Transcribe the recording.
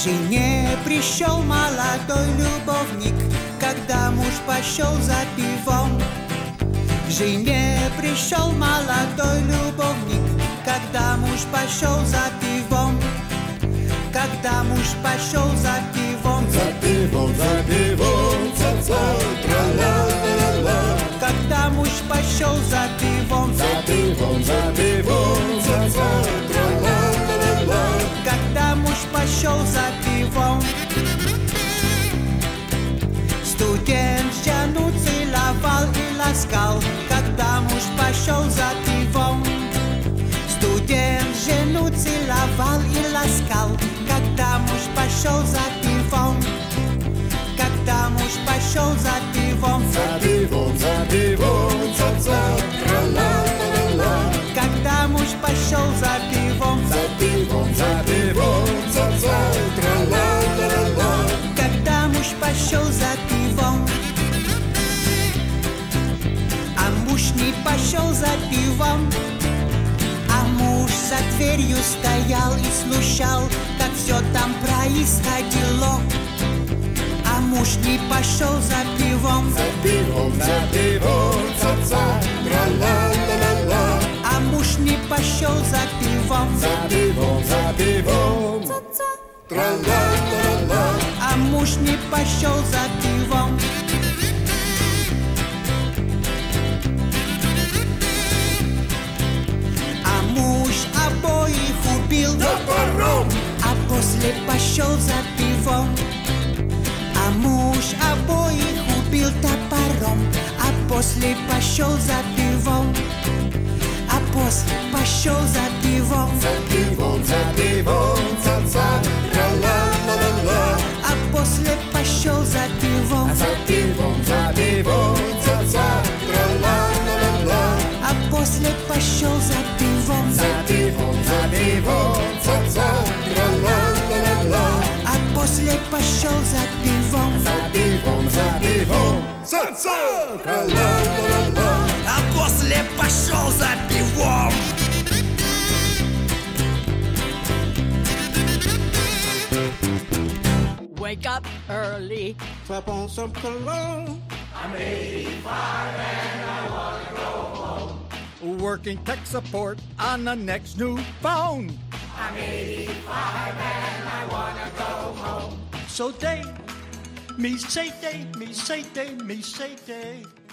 жене пришел молодой любовник, когда муж пошел за пивом. К жене пришел молодой любовник, когда муж пошел за пивом. Когда муж пошел за пивом, за пивом, ца-ца, тра-ла-ла-ла. Когда муж пошел за пивом, ца-ца, тра-ла-ла-ла. Когда муж пошел за пивом, студент жену целовал и ласкал. Когда муж пошел за пивом, студент жену целовал и ласкал. Когда муж пошел за пивом, когда муж пошел за пивом, ца-ца, тра-ла-ла-ла. когда муж пошел за пивом, ца-ца, тра-ла-ла-ла. когда муж пошел за пивом, а муж не пошел за пивом, а муж за дверью стоял и слушал, как все там происходило. А муж не пошел за пивом, ца-ца, тра-ла-ла-ла. а муж не пошел за пивом, ца-ца, тра-ла-ла-ла. а муж не пошел за пивом. А муж обоих убил Топором! а после пошел за пивом. А муж обоих убил топором, а после пошел за пивом. А после пошел за пивом, ца-ца, тра-ла-ла-ла. а после пошел за пивом, ца-ца, тра-ла-ла-ла. а после пошел за пивом, ца-ца, тра-ла-ла-ла. а после пошел за пивом, ца-ца, тра-ла-ла-ла. а после пошел за пивом. Wake up early, Slap on some cologne. I'm 85 and I wanna go home. Working tech support on the next new phone. I'm 85 and I wanna go home. So day, me say day, me say day, me say day.